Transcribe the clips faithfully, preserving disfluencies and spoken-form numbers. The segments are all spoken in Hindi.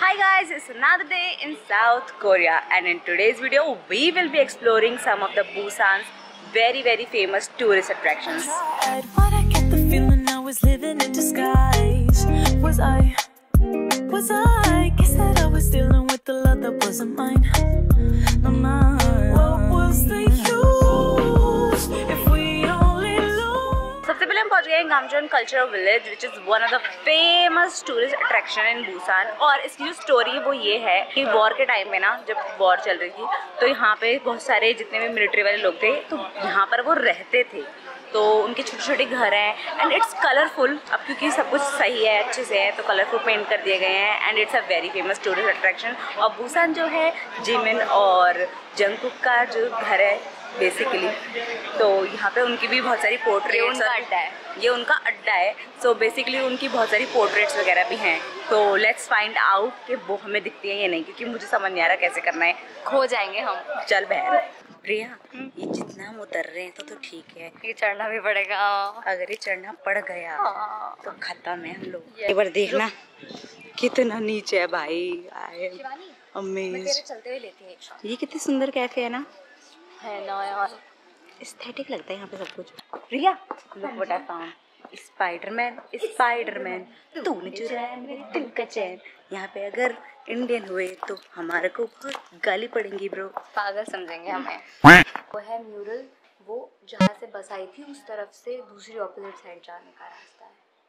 Hi guys, it's another day in South Korea and in today's video we will be exploring some of the Busan's very very famous tourist attractions. Why'd I get the feeling I was living in disguise? Was I, was I, guess that I was dealing with the love that wasn't mine. No, mine. What was the use if we only lose? सबसे पहले हम पहुंच गए हैं Gamcheon cultural village which is one of the famous tourist attraction in Busan. और इसकी जो स्टोरी है वो ये है कि वॉर के टाइम में ना, जब वॉर चल रही थी तो यहाँ पे बहुत सारे जितने भी मिलिट्री वाले लोग थे तो यहाँ पर वो रहते थे, तो उनके छोटे छोटे घर हैं एंड इट्स कलरफुल। अब क्योंकि सब कुछ सही है, अच्छे से है, तो कलरफुल पेंट कर दिए गए हैं and it's a very famous tourist attraction. और बुसान जो है जिमिन और जंगकुक का जो घर है बेसिकली, तो यहाँ पे उनकी भी बहुत सारी पोर्ट्रेट्स, उनका अड्डा है, ये उनका अड्डा है। सो so बेसिकली उनकी बहुत सारी पोर्ट्रेट्स वगैरह भी हैं। तो लेट्स फाइंड आउट कि वो हमें दिखती है या नहीं, क्योंकि मुझे समझ नहीं आ रहा कैसे करना है, खो जाएंगे हम। चल बहन प्रिया, ये जितना हम उतर रहे हैं तो तो ठीक है, ये चढ़ना भी पड़ेगा। अगर ये चढ़ना पड़ गया तो खत्म है हम लोग। एक बार देखना कितना नीचे है भाई। आए अमेज़, चलते हुए लेती है। ये कितनी सुंदर कैफे है ना, है ना यार, एस्थेटिक लगता है यहाँ पे सब कुछ। Priya look what I found, Spiderman Spiderman तूने चुराया मेरे दिल का चैन। यहाँ पे अगर इंडियन हुए तो हमारे को बहुत गाली पड़ेंगी ब्रो, पागल समझेंगे हमें। वो है म्यूरल, वो जहाँ से बस आई थी उस तरफ से दूसरी ऑपोजिट साइड जाने का रास्ता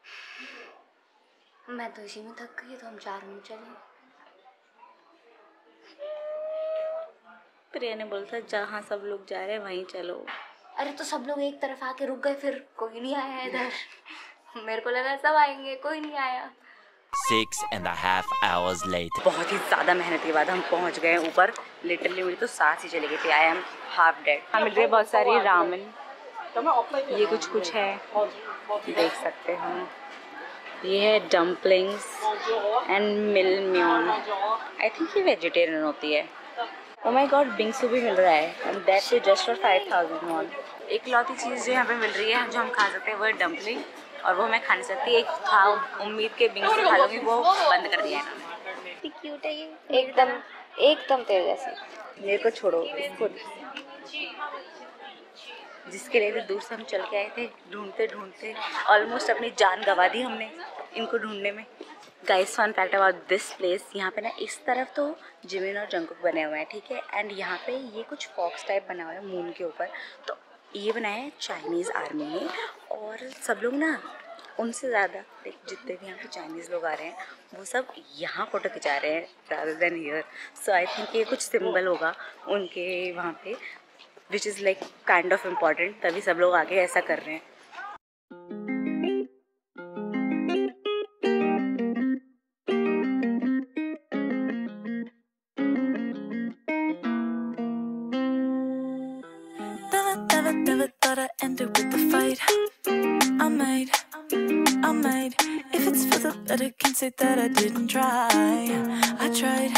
है। मैं तो इसी में थक गई, तो हम चार मिनट चले। प्रिया ने बोला जहाँ सब लोग जा रहे हैं वहीं चलो। अरे तो सब लोग एक तरफ आके रुक गए, फिर कोई नहीं आया इधर। मेरे को लगा सब आएंगे, कोई नहीं आया। Six and a half hours later. बहुत ही ज़्यादा मेहनत के बाद हम पहुँच गए ऊपर। लिटरली मेरी तो सांस ही चली गई थी। I am half dead. हमें मिल रही है बहुत सारी रामेन, ये कुछ कुछ है, देख सकते हो। ये है डम्पलिंग्स एंड मिल म्योन, आई थिंक ये वेजिटेरियन होती है। ओ माय गॉड, बिंगसू भी मिल रहा है and that is just for five thousand won. एक लौती चीज़ जो यहाँ पे मिल रही है जो हम खा सकते हैं वो है डम्पलिंग, और वो मैं खा नहीं सकती। एक खा उम्मीद के बिंगसू खा लूँगी, वो बंद कर दिया है इन्होंने। इतनी क्यूट है ये, एकदम एकदम तेरे जैसे। मेरे को छोड़ो, इसको जिसके लिए दूर से हम चल के आए थे ढूंढते ढूंढते, ऑलमोस्ट अपनी जान गंवा दी हमने इनको ढूंढने में। Guys fun fact about this place, यहाँ पे ना इस तरफ तो जिमिन और जंगकुक बने हुए हैं, ठीक है, एंड यहाँ पे ये कुछ फॉक्स टाइप बना हुआ है मून के ऊपर। तो ये बनाया है चाइनीज़ आर्मी ने, और सब लोग ना उनसे ज़्यादा जितने भी यहाँ पे चाइनीज़ लोग आ रहे हैं वो सब यहाँ फ़ोटो खिंचा रहे हैं rather than here. So I think ये कुछ सिंबल होगा उनके वहाँ पे, which is like kind of important, तभी सब लोग आगे ऐसा कर रहे हैं। Never thought I'd end it with a fight. I made, I made. If it's for the better, can't say that I didn't try. I tried.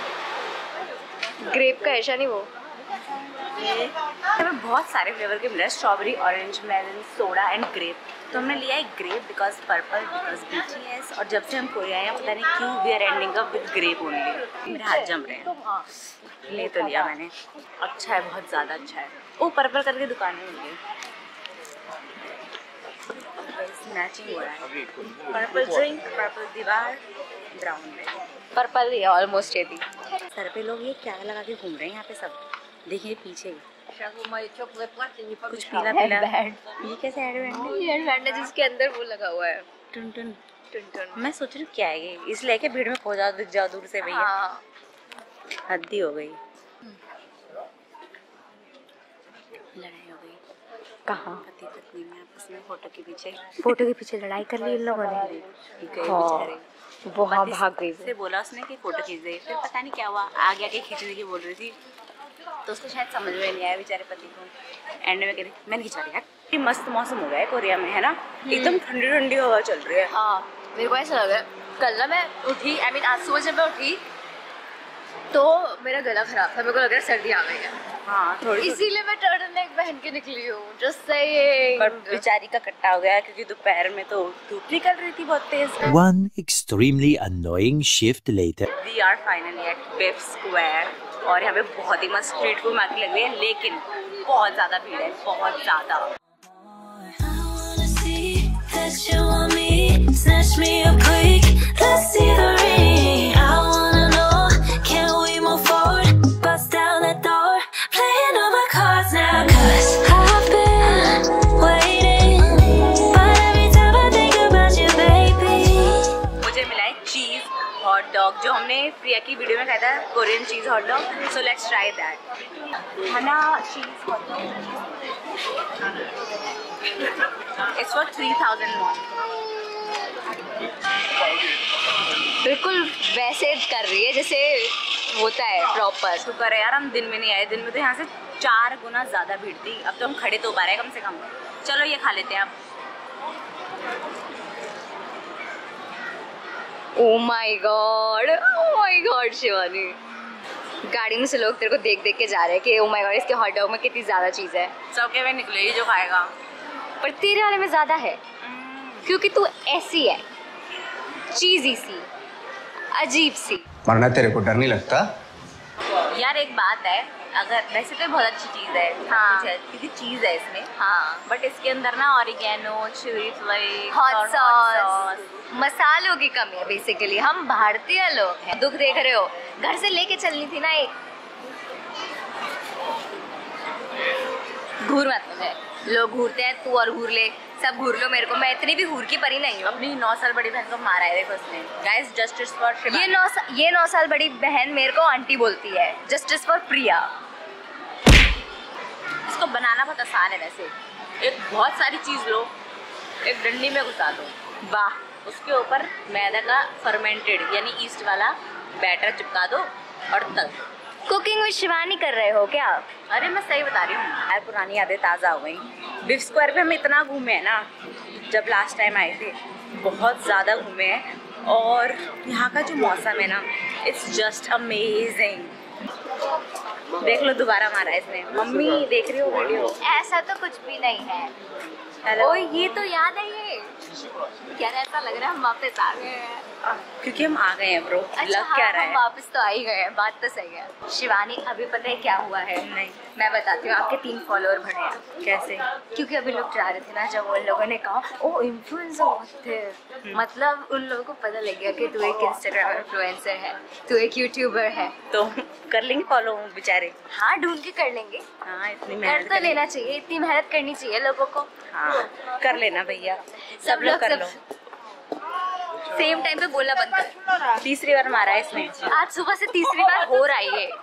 Grape का ऐसा नहीं वो, ये हमें बहुत सारे फ्लेवर के मिल रहे हैं, strawberry, orange, melon, soda and grape. तो हमने लिया है grape because purple, because BTS. और जब से हम कोरिया आए हैं पता नहीं क्यों we are ending up with grape only. मेरे हाथ जम रहे हैं, ले तो लिया मैंने। अच्छा है, बहुत ज़्यादा अच्छा है। वो पर्पल करके दुकान में मिल गई, मैचिंग हो रहा है। पर्पल ड्रिंक, पर्पल दीवार, ब्राउन में पर्पल ही ऑलमोस्ट ये थी। सर पे लोग ये क्या लगा के घूम रहे हैं यहाँ पे सब, देखिए पीछे कुछ पीला पीला। ये कैसे हेडबैंड है? ये हेडबैंड है जिसके अंदर वो लगा हुआ है, टुन टुन टुन टुन। मैं सोच रही हूँ क्या है ये, इसलिए कि भीड़ में खो जाओ, दिख जाओ दूर से भैया। हाँ। हद्दी हो गई, लड़ाई हो गई। कहाँ? पति पत्नी में आपस में फोटो के पीछे, फोटो के पीछे लड़ाई कर ली इन लोगों ने। हाँ, वो हाँ भाग गई। से बोला उसने कि फोटो खींच दे, फिर पता नहीं क्या हुआ, आगे आके खींचने की बोल रही थी, तो उसको शायद समझ में नहीं आया बेचारे पति को। एंड में कह रही मैंने खिंचा दिया। कि मस्त मौसम हो गया है कोरिया में, है ना, एकदम ठंडी ठंडी हवा चल रही है। हाँ, मेरे को ऐसा लग रहा है। कल ना मैं उठी, आई मीन आज सुबह जब मैं उठी तो मेरा गला खराब था, मेरे को लग रहा है सर्दी आ गई है। हाँ थोड़ी, इसीलिए मैं टर्टल नेक पहन के निकली हूँ, जस्ट सेइंग। पर बेचारी का कट्टा हो गया क्योंकि दोपहर में तो धूप निकल रही थी बहुत तेज। One extremely annoying shift later. We are finally at Biff Square और यहाँ पे बहुत ही मस्त स्ट्रीट फूड मार्केट लग रही है, लेकिन बहुत ज़्यादा भीड़ है, बहुत ज़्यादा। हॉट डॉग जो हमने प्रिया की वीडियो में खाया था, Korean cheese hot dog, so let's try that. Hana cheese hot dog it's for three thousand won. बिल्कुल वैसे कर रही है जैसे होता है प्रॉपर। शुक्र है यार हम दिन में नहीं आए, दिन में तो यहाँ से चार गुना ज़्यादा भीड़ थी। अब तो हम खड़े तो पा रहे हैं कम से कम। चलो ये खा लेते हैं अब। Oh my god, oh my god Shivani, गाड़ी में से लोग तेरे को देख देख के जा रहे हैं कि ओह माय गॉड इसके हॉट डॉग में कितनी ज़्यादा चीज़ है। सबके में निकलेगी जो खाएगा, पर तेरे वाले में ज़्यादा है क्योंकि तू ऐसी है, चीज़ी सी, अजीब सी। वरना तेरे को डर नहीं लगता? यार एक बात है, अगर वैसे तो बहुत अच्छी चीज़ है, हाँ, क्योंकि चीज़ है इसमें, हाँ, बट इसके अंदर ना oregano, chilli flakes, hot sauce, मसालों की कमी है बेसिकली। हम भारतीय लोग हैं। दुख देख रहे हो, घर से लेके चलनी थी ना एक। घूर मत मुझे, लोग घूरते हैं, तू और घूर ले, सब घूर लो मेरे को। मैं इतनी भी घूर की परी नहीं हूँ। अपनी नौ साल बड़ी बहन को मारा है देखो उसने। गाइस जस्टिस फॉर ये नौ ये नौ साल बड़ी बहन मेरे को आंटी बोलती है। Justice for Priya. इसको बनाना बहुत आसान है वैसे। एक बहुत सारी चीज़ लो, एक डंडी में घुसा दो, वाह, उसके ऊपर मैदा का फर्मेंटेड यानी ईस्ट वाला बैटर चिपका दो और तल। कुकिंग विद शिवानी कर रहे हो क्या? अरे मैं सही बता रही हूँ यार, पुरानी यादें ताज़ा हो गई। बिफ स्क्वायर पे हम इतना घूमे हैं ना, जब लास्ट टाइम आए थे बहुत ज़्यादा घूमे हैं। और यहाँ का जो मौसम है ना, इट्स जस्ट अमेजिंग। देख लो दोबारा मारा है इसने। मम्मी देख रही हो वीडियो? ऐसा तो कुछ भी नहीं है। हेलो, ये तो याद है ये। यार ऐसा लग रहा है हम वापस आ गए हैं। क्योंकि हम आ गए हैं ब्रो। अच्छा, लग क्या रहा है? हम वापस तो आ ही गए हैं, बात तो सही है। शिवानी अभी पता है क्या हुआ है? नहीं, मैं बताती हूँ। आपके तीन फॉलोअर बढ़े हैं। कैसे? क्योंकि अभी लोग जा रहे थे ना, जब उन लोगों ने कहा ओ इन्फ्लुएंसर बहुत थे, मतलब उन लोगों को पता लग गया कि तू एक इंस्टाग्राम इन्फ्लुएंसर है, तू एक यूट्यूबर है, तो कर लेंगे फॉलो बेचारे। हाँ ढूंढ के कर लेंगे। हाँ इतनी कर मेहनत तो लेना चाहिए, इतनी मेहनत करनी चाहिए लोगों को। हाँ कर लेना भैया, सब लोग कर लो। सेम टाइम पे बोलना बंद कर। तीसरी बार मारा है इसने, आज सुबह से तीसरी बार हो रहा है ये।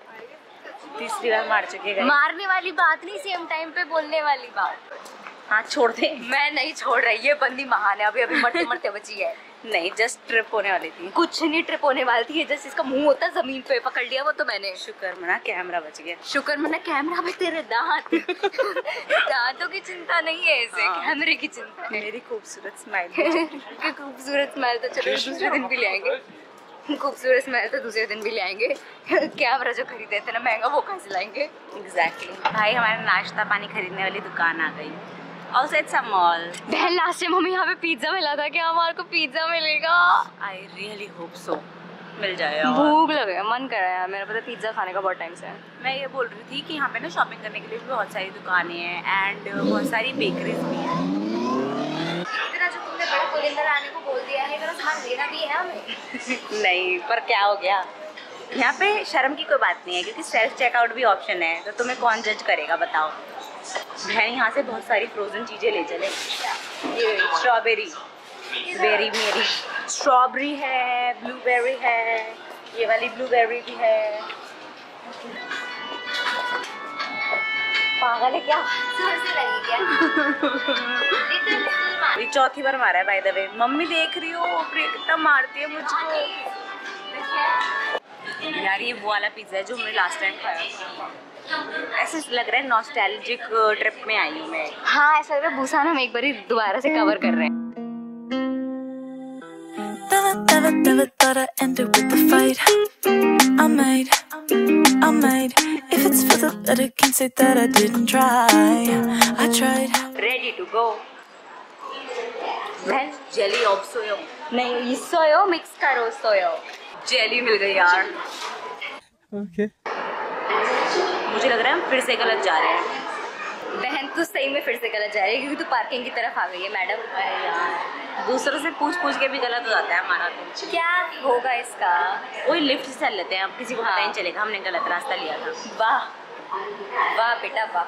तीसरी बार मार चुके हैं। मारने वाली बात नहीं, सेम टाइम पे बोलने वाली बात। हाँ छोड़ दे। मैं नहीं छोड़ रही, ये बंदी महान है। अभी अभी मरते मरते बची है। नहीं जस्ट ट्रिप होने वाली थी। कुछ नहीं ट्रिप होने वाली थी, जस्ट इसका मुंह होता जमीन पे, पकड़ लिया वो तो मैंने। शुक्र मना कैमरा बच गया। शुक्र मना कैमरा पे तेरे दांत। दांतों की चिंता नहीं है इसे, हाँ। कैमरे की चिंता है। मेरी खूबसूरत स्माइल। खूबसूरत स्माइल तो चलो दूसरे दिन भी ले आएंगे। खूबसूरत स्माइल तो दूसरे दिन भी ले आएंगे। कैमरा जो खरीदे थे ना महंगा, वो कहाँ से लाएंगे? एग्जैक्टली। भाई हमारा नाश्ता पानी खरीदने वाली दुकान आ गई। Also it's a mall. बहन लास्ट टाइम हमें यहाँ पे पिज्जा मिला था, क्या हमारे को पिज्जा मिलेगा? I really hope so. मिल जाए यार। भूख लग गया, मन कर रहा है मेरा, पता पिज्जा खाने का बहुत टाइम से है। मैं ये बोल रही थी कि यहाँ पे ना शॉपिंग करने के लिए भी बहुत सारी दुकानें हैं एंड बहुत सारी बेकरीज भी हैं। इतना जो तुमने बड़ा कुलिंदर आने को बोल दिया है, इतना सामान लेना भी है हमें। नहीं पर क्या हो गया, यहाँ पे शर्म की कोई बात नहीं है क्योंकि सेल्फ चेकआउट भी ऑप्शन है, तो तुम्हें कौन जज करेगा बताओ। बहन यहाँ से बहुत सारी फ्रोजन चीज़ें ले चले। ये स्ट्रॉबेरी, बेरी मेरी स्ट्रॉबेरी है, ब्लूबेरी है, ये वाली ब्लूबेरी भी है। पागल है क्या? जोर से लगी क्या? ये चौथी बार मारा है बाय द वे। मम्मी देख रही हो प्रिया कितना मारती है मुझको। यार ये वो वाला पिज्जा है जो हमने लास्ट टाइम खाया था। ऐसा लग रहा है नॉस्टैल्जिक ट्रिप में आई हूँ मैं। हाँ ऐसा लग रहा है बुसान हम एक बार ही दोबारा से कवर कर रहे हैं। Never, never, never thought I'd end it with a fight. I made I might, if it's for the better, can't say that I didn't try. I tried. Ready to go. बहन जेली ऑफ सोयो नहीं, ये सोयो मिक्स करो सोयो। जेली मिल गई यार। ओके मुझे लग रहा है हम फिर से गलत जा रहे हैं। बहन तू सही में फिर से गलत जा रही है क्योंकि तू पार्किंग की तरफ आ गई है मैडम। दूसरों से पूछ पूछ के भी गलत हो जाता है हमारा तो। क्या होगा इसका? वही लिफ्ट से चल लेते हैं, अब किसी को पता ही नहीं चलेगा हमने गलत रास्ता लिया था। वाह वाह बेटा वाह।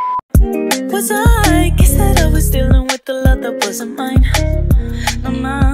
Was I? Guess that I was dealing with the love that wasn't mine. No, mine.